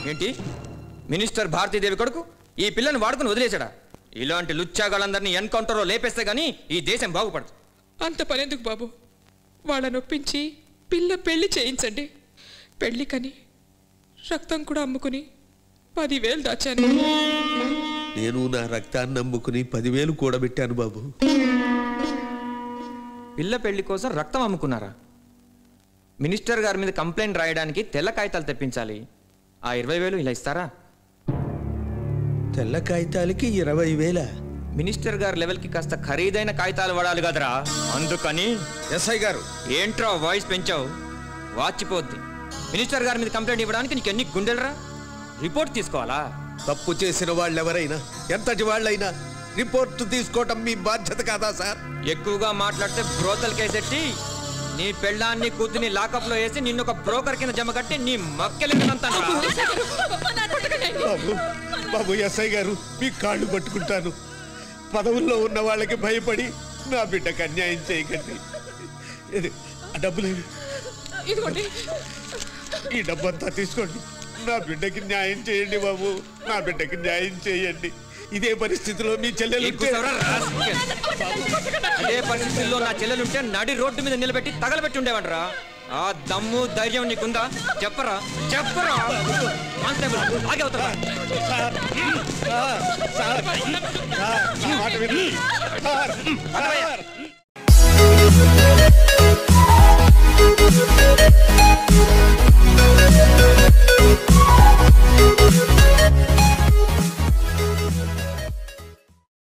ఏంటి మినిస్టర్ భారతీదేవి కొడుకు ఈ పిల్లని వాడుకుని వదిలేశాడా? ఇలాంటి లుచ్చాగాళ్ళందరినీ ఎన్కౌంటర్లో లేపేస్తే గానీ ఈ దేశం బాగుపడదు. అంత పనేందుకు బాబు, వాళ్ళని ఒప్పించి పిల్ల పెళ్లి చేయించండి. పెళ్లికని రక్తం కూడా అమ్ముకుని 10,000 దాచాను. నేను నా రక్తాన్ని అమ్ముకుని 10,000 కూడబెట్టాను బాబు. పిల్ల పెళ్లి కోసం రక్తం అమ్ముకున్నారా? మినిస్టర్ గారి మీద కంప్లైంట్ రాయడానికి తెల్ల కాగితాలు తెప్పించాలి. ఆ 20,000 ఇలా ఇస్తారా? తెల్ల కాగితాలకి 20,000? మినిస్టర్ గారి లెవెల్కి కాస్త ఖరీదైన కాగితాలు వాడాలి కదరా, అందుకని. ఎస్ఐ గారు ఏంట్రా వాయిస్ పెంచావు? వాచిపోద్ది. మినిస్టర్ గారి మీద కంప్లైంట్ ఇవ్వడానికి నీకు ఎన్ని గుండెలరా? రిపోర్ట్ తీసుకోవాలా? తప్పు చేసిన వాళ్ళు ఎవరైనా, ఎంతటి వాళ్ళైనా రిపోర్ట్ తీసుకోవటం మీ బాధ్యత కాదా సార్? ఎక్కువగా మాట్లాడితే బ్రోతల్ కేసెట్టి నీ పెళ్ళాన్ని కూతుని లాకప్ లో వేసి నిన్ను ఒక బ్రోకర్ కింద జమ కట్టి నీ మక్కెలంతా. బాబు ఎస్ఐ గారు మీ కాళ్ళు పట్టుకుంటాను. పదవుల్లో ఉన్న వాళ్ళకి భయపడి నా బిడ్డకు అన్యాయం చేయకండి. డబ్బులేవి, ఈ డబ్బంతా తీసుకోండి. నా బిడ్డకి న్యాయం చేయండి బాబు, నా బిడ్డకి న్యాయం చేయండి. ఇదే పరిస్థితిలో మీ చెల్లెలు, అదే పరిస్థితుల్లో నా చెల్లెలుంటే నడి రోడ్డు మీద నిలబెట్టి తగలబెట్టి ఉండేవంటరా. ఆ దమ్ము ధైర్యం నీకుందా? చెప్పరా చెప్పరా.